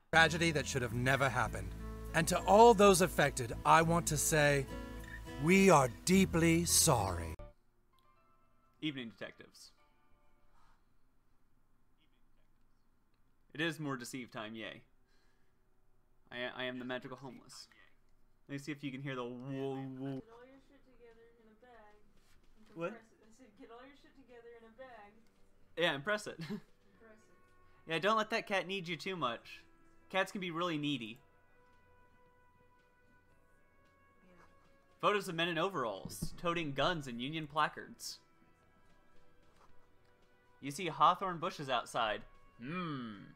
Tragedy that should have never happened. And to all those affected, I want to say, we are deeply sorry. Evening detectives. It is more deceive time, yay. I am the magical homeless. Let me see if you can hear the whoa whoa. Get all your shit together in a bag. And What? compress it. I said, get all your shit together in a bag. Yeah, impress it. Compress it. Yeah, don't let that cat need you too much. Cats can be really needy. Yeah. Photos of men in overalls, toting guns and Union placards. You see hawthorn bushes outside. Can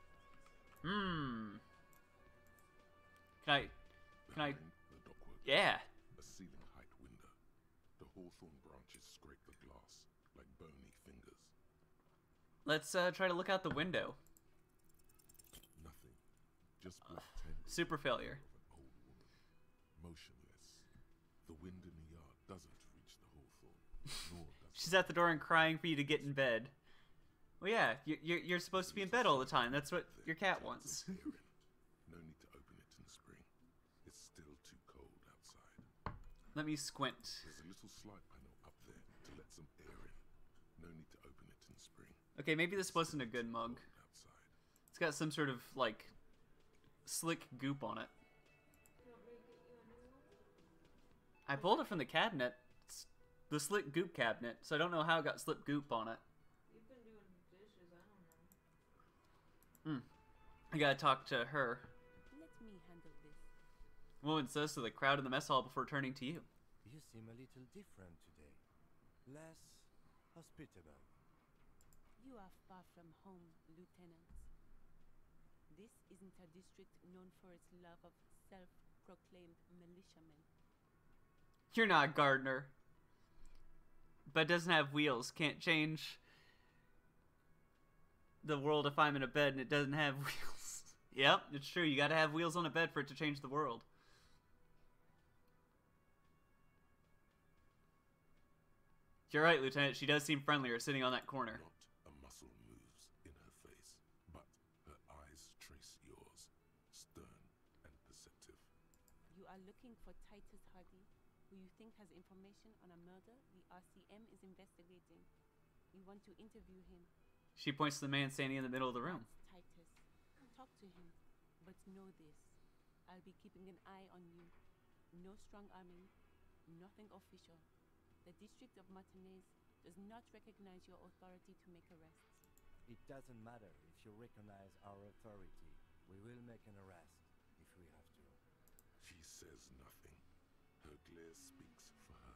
I... Behind the dockwork, Yeah. a ceiling height window. The hawthorn branches scrape the glass like bony fingers. Let's try to look out the window. Nothing. Just black tendrils Super failure. of an old woman. Motionless. The wind in the yard doesn't reach the hawthorn, nor does She's at the door and crying for you to get in bed. Well, yeah, you're supposed to be in bed all the time. That's what your cat wants. No need to open it in the spring. It's still too cold outside. Let me squint. There's a little slide panel up there to let some air in. No need to open it in the spring. Okay, maybe this wasn't a good mug. Cold outside. It's got some sort of, like, slick goop on it. You want me to get you a new one? I pulled it from the cabinet. It's the slick goop cabinet, so I don't know how it got slick goop on it. You've been doing dishes, I don't know. I gotta talk to her. Let me handle this. Woman says to the crowd in the mess hall before turning to you. You seem a little different today. Less hospitable. You are far from home, Lieutenant. This isn't a district known for its love of self-proclaimed militiamen. You're not Gardner. But doesn't have wheels. Can't change the world if I'm in a bed and it doesn't have wheels. Yep, it's true. You gotta have wheels on a bed for it to change the world. You're right, Lieutenant. She does seem friendlier sitting on that corner. Not a muscle moves in her face, but her eyes trace yours, stern and perceptive. You are looking for Titus Hardie, who you think has information on a murder the RCM is investigating. You want to interview him. She points to the man standing in the middle of the room. That's Titus. Talk to him. But know this. I'll be keeping an eye on you. No strong arming. Nothing official. The District of Martinez does not recognize your authority to make arrests. It doesn't matter if you recognize our authority. We will make an arrest if we have to. She says nothing. Her glare speaks for her.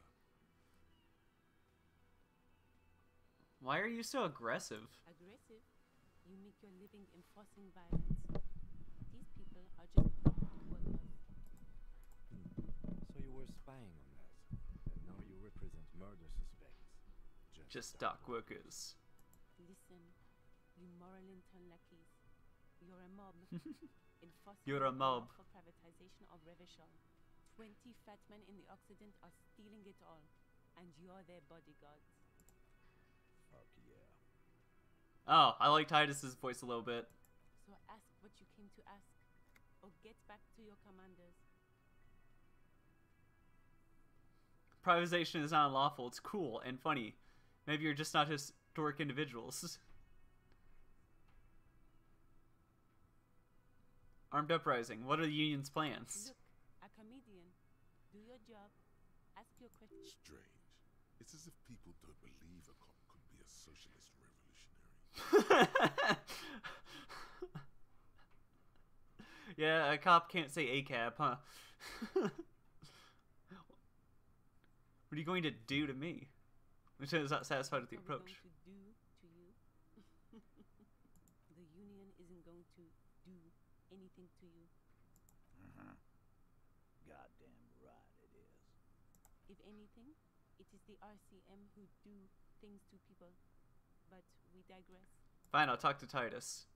Why are you so aggressive? Aggressive? You make your living enforcing violence. These people are just dock workers. So you were spying on us, and now you represent murder suspects. Just dock workers. Listen, you moral intern lackeys. You're a mob. Enforcing You're a the mob. law for privatization of Revachol. 20 fat men in the Occident are stealing it all, and you're their bodyguards. Fuck yeah. Oh, I like Titus's voice a little bit. So ask what you came to ask, or get back to your commanders. Privatization is not unlawful. It's cool and funny. Maybe you're just not historic individuals. Armed uprising. What are the union's plans? Look, a comedian. Do your job. Ask your questions. Strange. It's as if people don't believe a cop could be a socialist revolutionary. Yeah, a cop can't say ACAB, huh? What are you going to do to me? Lieutenant is not satisfied with the What are we approach. going to do to you? The union isn't going to do anything to you. Goddamn right it is. If anything, it is the RCM who do things to people. But we digress. Fine, I'll talk to Titus.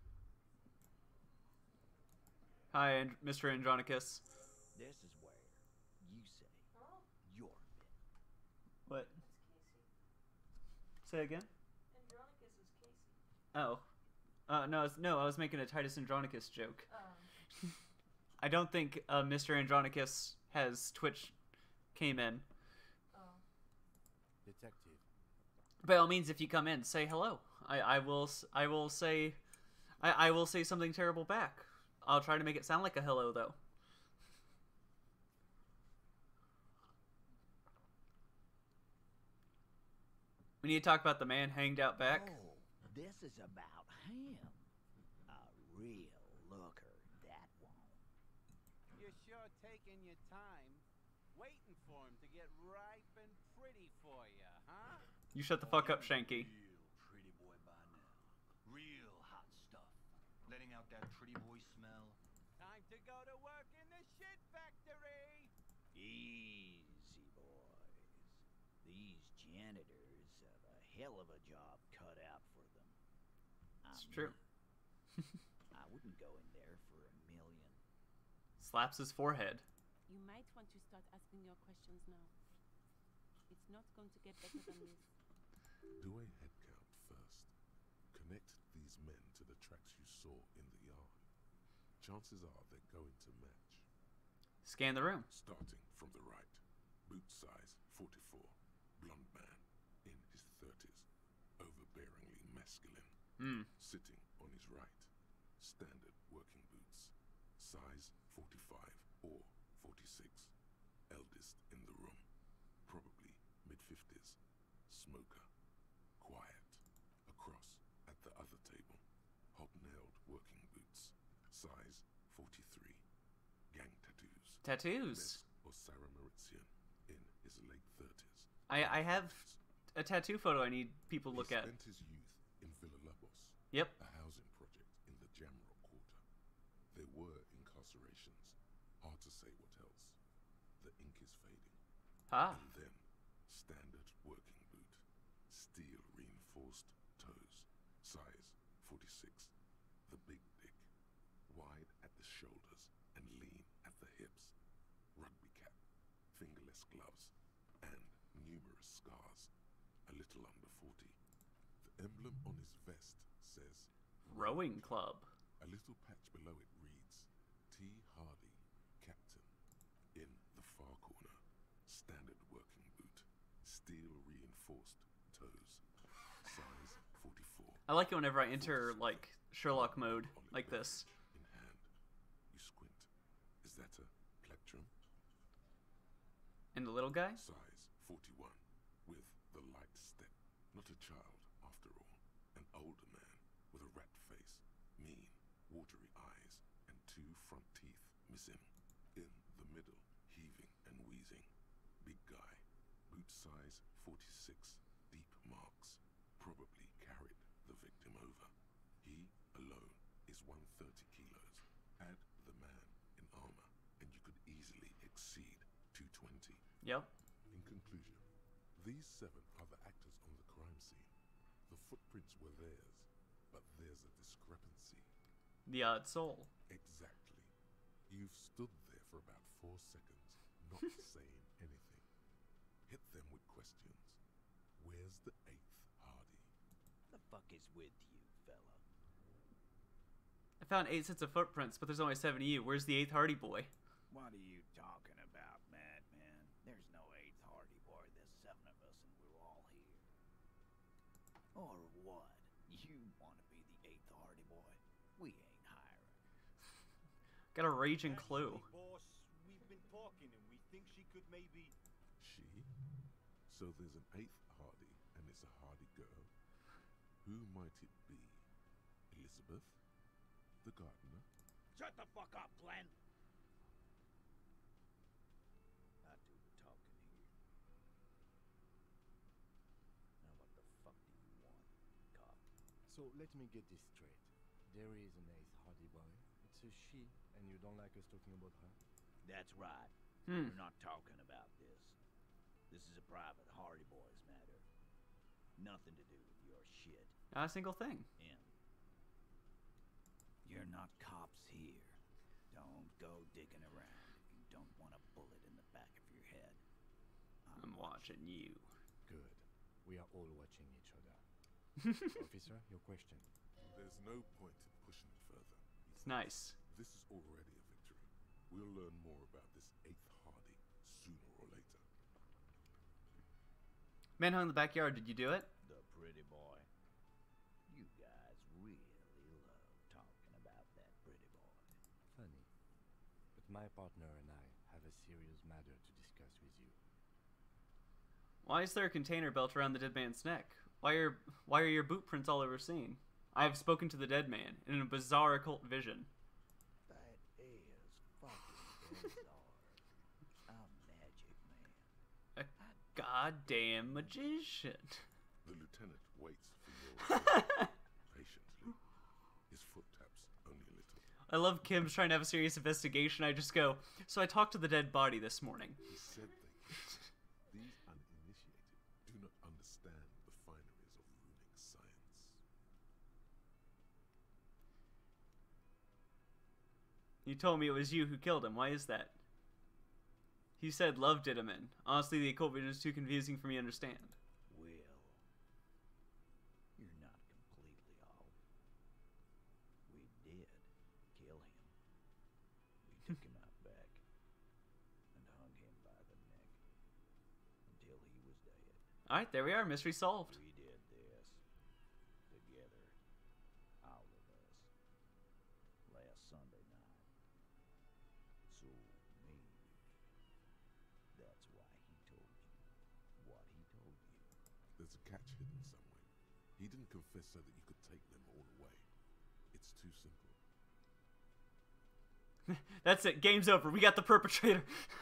Hi, Mr. Andronicus. This is where you say Oh, your bit. What? that's Casey. Say again? Andronicus is Casey. Oh. No, I was making a Titus Andronicus joke. Oh. I don't think Mr. Andronicus has Twitch came in. Oh. Detective. By all means, if you come in, say hello. I will say something terrible back. I'll try to make it sound like a hello, though. We need to talk about the man hanged out back. Oh, this is about him. A real looker, that one. You're sure taking your time, waiting for him to get ripe and pretty for you, huh? You shut the fuck up, Shanky. Real pretty boy by now. Real hot stuff. Letting out that pretty boy smell. Time to go to work in the shit factory. Easy, boys. These janitors have a hell of a job cut out for them. It's true. I wouldn't go in there for a million. Slaps his forehead. You might want to start asking your questions now. It's not going to get better than this. Do a head count first. Connect these men to the tracks you saw in the yard. Chances are they're going to match. Scan the room. Starting from the right. Boot size 44. Blonde man in his 30s. Overbearingly masculine. Sitting on his right. Standard working boots. Size 45 or 46. Eldest in the room. Probably mid-50s. Smoker. Quiet. Across at the other table. Hobnailed working boots. Size 43. Gang tattoos. Tattoos. Or Sarah Maritzian in his late 30s. I have a tattoo photo I need people to look He at. spent his youth in Villa Lobos, Yep. a housing project in the Jamrock Quarter. There were incarcerations. Hard to say what else. The ink is fading. Ah. And then, standard working boot. Steel reinforced toes. Size 46. The big dick. Wide at the shoulders and lean at the hips. Rugby cap. Fingerless gloves. And numerous scars. A little under 40. The emblem on his vest says Rowing club. A little patch below it reads T. Hardie, Captain. In the far corner, standard working boot. Steel reinforced toes. Size 44. I like it whenever I enter, like, Sherlock mode, like this. In hand. You squint. Is that a plectrum? And the little guy? Size 41. With the light step. Not a child, after all. An older man with a rat face. Mean, watery eyes, and 2 front teeth missing. In the middle, heaving and wheezing. Big guy. Boot size 46. Deep marks. Probably carried the victim over. He alone is 130 kilos. Add the man in armor, and you could easily exceed 220. Yep. In conclusion, these 7 are the actors on the crime scene. The footprints were theirs, but there's a discrepancy. The odd soul. Exactly. You've stood there for about 4 seconds, not saying anything. Hit them with questions. Where's the 8th Hardie? The fuck is with you, fella? I found 8 sets of footprints, but there's only 7 of you. Where's the 8th Hardy boy? What are you talking about, madman? There's no 8th Hardie boy. There's 7 of us, and we're all here. Or what? You want to be the 8th Hardie boy? We ain't hiring. Got a raging clue. Actually, boss, we've been talking and we think she could maybe... She? So there's an 8th Hardie, and it's a Hardie girl. Who might it be? Elizabeth? The gardener? Shut the fuck up, Glenn! I do the talking here. Now what the fuck do you want, cop? So let me get this straight. There is an 8th Hardie boy. It's a she, and you don't like us talking about her? That's right. Hmm. We're not talking about this. This is a private Hardie boys matter. Nothing to do with your shit. Not a single thing. And you're not cops here. Don't go digging around if you don't want a bullet in the back of your head. I'm watching you. Good. We are all watching each other. Officer, your question. There's no point in pushing it further. It's nice. This is already a victory. We'll learn more about this 8th Hardie sooner or later. Manhunt in the backyard, did you do it? The pretty boy. You guys really love talking about that pretty boy. Funny. But my partner and I have a serious matter to discuss with you. Why is there a container belt around the dead man's neck? Why are your boot prints all over scene? I have spoken to the dead man in a bizarre occult vision. That is fucking bizarre. A magic man. A goddamn magician. The lieutenant waits for your return patiently. His foot taps only a little. I love Kim's trying to have a serious investigation. I just go, so I talked to the dead body this morning. He said things. These uninitiated do not understand the fineries of runic science. You told me it was you who killed him. Why is that? He said love did him in. Honestly, the occult vision is too confusing for me to understand. Will, you're not completely off. We did kill him. We took him out back and hung him by the neck until he was dead. Alright, there we are. Mystery solved. We did this together, all of us, last Sunday night. So me, that's why he told you what he told you. There's a catch hidden somewhere. He didn't confess so that you could take them all away. It's too simple. That's it. Game's over. We got the perpetrator.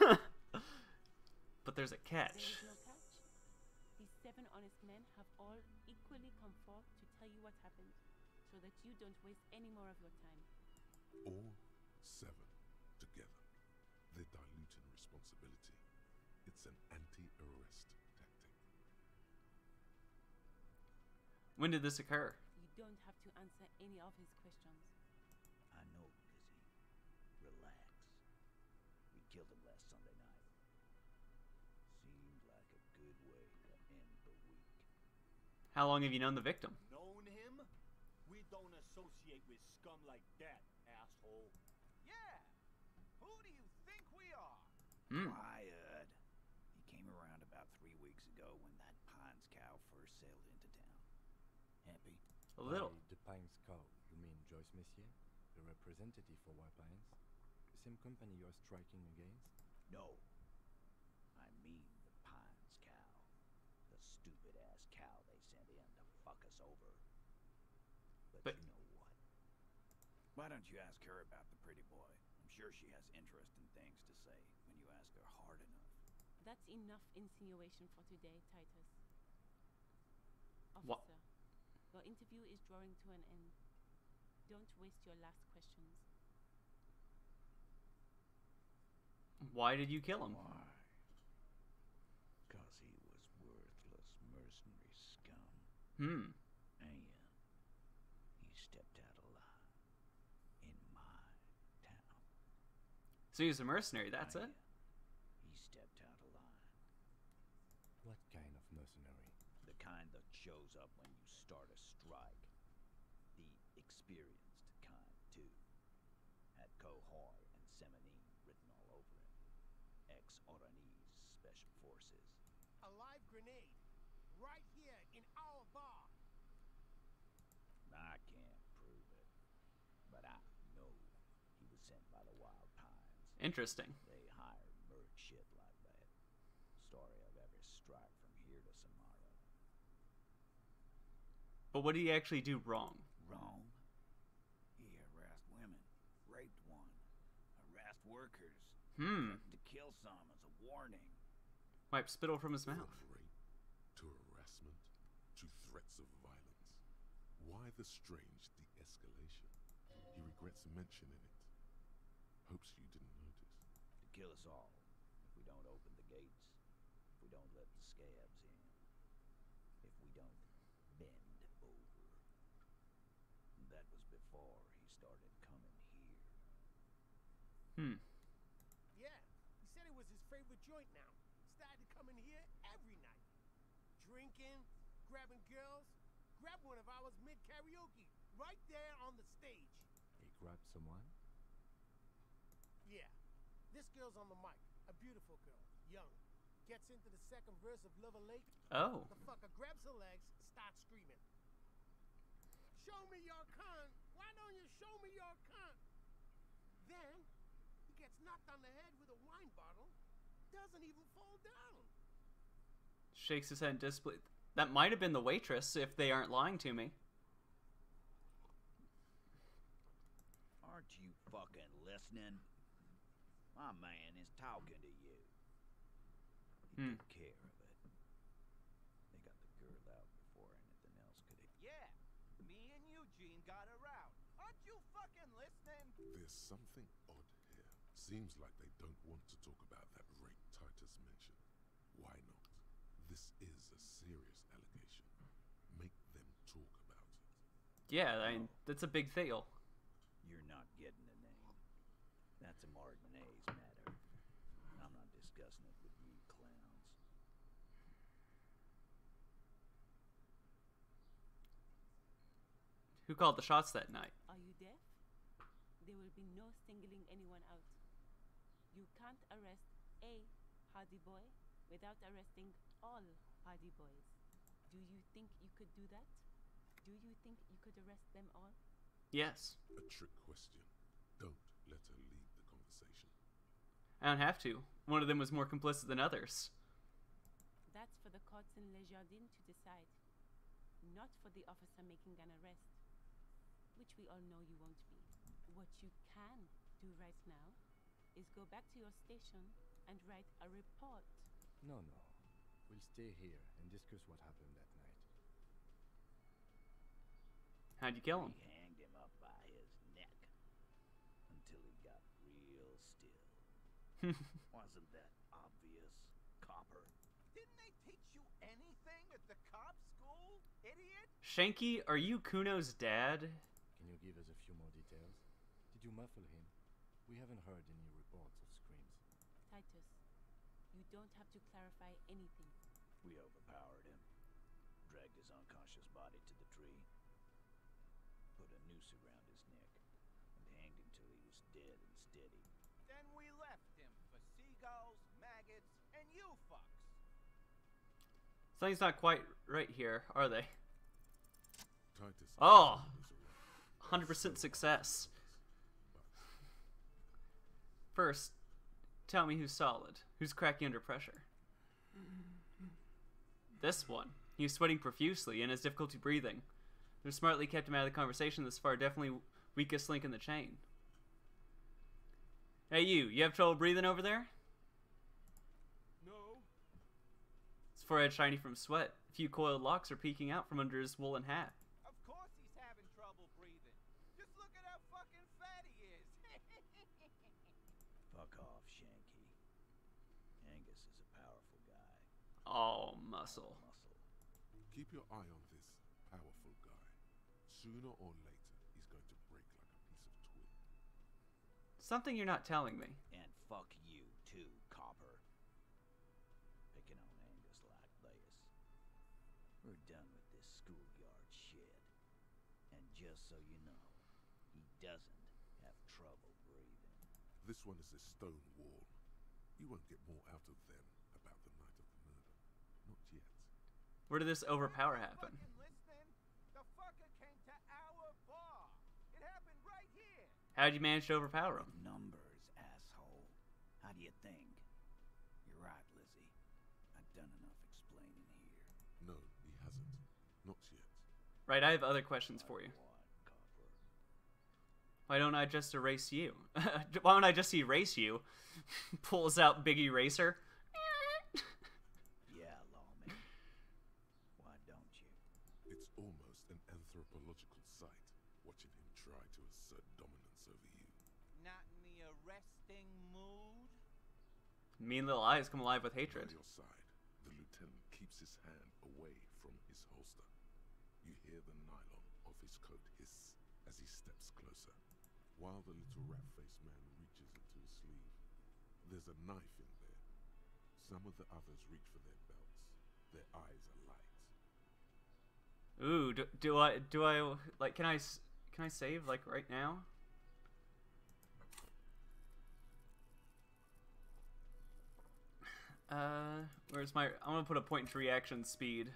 But there's a catch. There is no catch. These 7 honest men have all equally come forth to tell you what happened, so that you don't waste any more of your time. All 7 together. They're diluting responsibility. It's an anti-arrest tactic. When did this occur? You don't have to answer any of his questions. I know, Lizzie. Relax. We killed him last Sunday night. Seemed like a good way to end the week. How long have you known the victim? Known him? We don't associate with scum like that, asshole. Yeah! Who do you think we are? Quiet. He came around about 3 weeks ago when that Pines cow first sailed into town. Happy? A little. By the Pines cow, you mean Joyce Messier? The representative for White Pines? The same company you're striking against? No. I mean the Pines cow. The stupid-ass cow they sent in to fuck us over. But you know what? Why don't you ask her about the pretty boy? I'm sure she has interesting things to say when you ask her hard enough. That's enough insinuation for today, Titus. What? Officer, your interview is drawing to an end. Don't waste your last questions. Why did you kill him? Why? 'Cause he was worthless mercenary scum. And he stepped out of line in my town. So he was a mercenary, that's it? He stepped out of line. What kind of mercenary? The kind that shows up when you start a strike. The experienced kind, too. Had Cohoy and Seminine written all over him. Ex-Oranese Special Forces. A live grenade. Right here in our bar. I can't prove it. But I know he was sent by the Wild Pines. Interesting. They hired merc shit like that. Story of every strike from here to Samara. But what did he actually do wrong? Wrong? He harassed women, raped one, harassed workers, threatened to kill some as a warning. Wipe spittle from his mouth. From rape to harassment to threats of violence. Why the strange de-escalation? He regrets mentioning it. Hopes you didn't notice. To kill us all if we don't open the gates, if we don't let the scabs in, if we don't bend over. That was before he started coming here. Yeah, he said it was his favorite joint now. Started coming here every night. Drinking, grabbing girls, grab one of ours mid-karaoke. right there on the stage. He grabbed someone? Yeah. This girl's on the mic. A beautiful girl. Young. Gets into the second verse of Lover Lake. Oh. The fucker grabs her legs, starts screaming. Show me your cunt. Why don't you show me your cunt? Then, he gets knocked on the head with a wine bottle. Doesn't even fall down. Shakes his head in disbelief. That might have been the waitress, if they aren't lying to me. Aren't you fucking listening? My man is talking to you. He took care of it. They got the girl out before anything else could hit. Yeah, me and Eugene got her out. Aren't you fucking listening? There's something odd here. Seems like they don't want to talk about that rape Titus mentioned. Why not? This is a serious allegation. Make them talk about it. Yeah, I mean, that's a big deal. You're not getting the name. That's a Martinez matter. I'm not discussing it with you clowns. Who called the shots that night? Are you deaf? There will be no singling anyone out. You can't arrest a Hardie boy without arresting all Hardie boys. Do you think you could do that? Do you think you could arrest them all? Yes. A trick question. Don't let her lead the conversation. I don't have to. One of them was more complicit than others. That's for the courts in Le Jardin to decide. Not for the officer making an arrest. Which we all know you won't be. What you can do right now is go back to your station and write a report. No. We'll stay here and discuss what happened that night. How'd you kill him? He hanged him up by his neck until he got real still. Wasn't that obvious, Copper? Didn't they teach you anything at the cop school, idiot? Shanky, are you Kuno's dad? Can you give us a few more details? Did you muffle him? We haven't heard any reports of screams. Titus, you don't have to clarify anything. We overpowered him, dragged his unconscious body to the tree, put a noose around his neck, and hanged him till he was dead and steady. Then we left him for seagulls, maggots, and you fucks. Something's not quite right here, are they? Titus. Oh! 100% success. First, tell me who's solid. Who's cracking under pressure? This one. He's sweating profusely and has difficulty breathing. They've smartly kept him out of the conversation this far. Definitely weakest link in the chain. Hey you have trouble breathing over there? No. His forehead shiny from sweat. A few coiled locks are peeking out from under his woolen hat. Of course he's having trouble breathing. Just look at how fucking fat he is. Fuck off, Shanky. Angus is a powerful guy. Oh, muscle. Keep your eye on this powerful guy. Sooner or later, he's going to break like a piece of twig. Something you're not telling me. And fuck you too, Copper. Picking on Angus like this. We're done with this schoolyard shit. And just so you know, he doesn't have trouble breathing. This one is a stone wall. You won't get more out of them about the night of the murder. Not yet. Where did this overpower happen? Fucking listening? The fucker came to our bar. It happened right here. How'd you manage to overpower him? Numbers, asshole. How do you think? You're right, Lizzie. I've done enough explaining here. No, he hasn't. Not yet. Right, I have other questions for you. What, Copper? Why don't I just erase you? Why don't I just erase you? Pulls out big eraser. Yeah, lawman. Why don't you? It's almost an anthropological sight, watching him try to assert dominance over you. Not in the arresting mood? Mean little eyes come alive with hatred. By your side, the lieutenant keeps his hand away from his holster. You hear the nylon of his coat hiss as he steps closer, while the little rat-faced man reaches into his sleeve. There's a knife in there. Some of the others reach for their belts. Their eyes are light. Ooh, do I like? Can I save like right now? Where's my? I'm gonna put a point to reaction speed.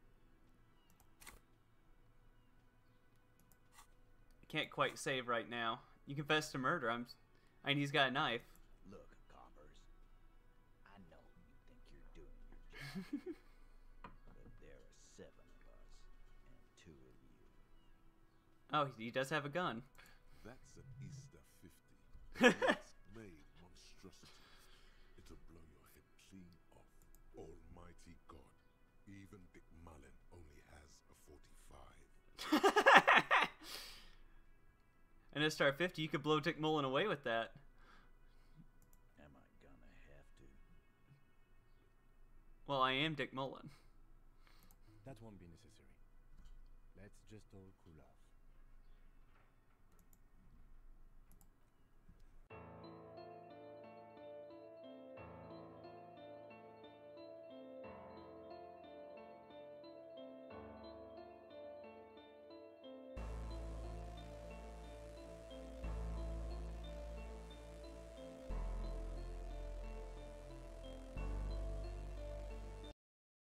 I can't quite save right now. You confess to murder. I mean, he's got a knife. Look, coppers. I know you think you're doing your job. But there are 7 of us, and 2 of you. Oh, he does have a gun. That's an Easter 50. It's made monstrosity. It'll blow your head clean off. Almighty God. Even Dick Mullen only has a 45. And a star 50, you could blow Dick Mullen away with that. Am I gonna have to? Well, I am Dick Mullen. That won't be necessary. Let's just all cool off.